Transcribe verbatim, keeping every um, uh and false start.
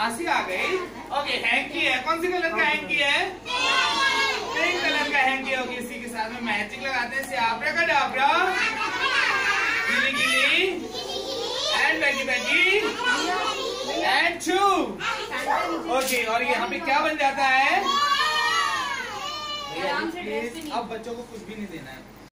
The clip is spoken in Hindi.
आसी आ गई। ओके, हैंकी है। कौन सी कलर का हैंकी है? पिंक कलर का हैंकी। ओके, इसी के साथ में मैजिक लगाते हैं। आब्राकडाब्रा, गिली गिली एंड बैगी बैगी एंड चू। ओके, और यहाँ पे क्या बन जाता है? अब बच्चों को कुछ भी नहीं देना है।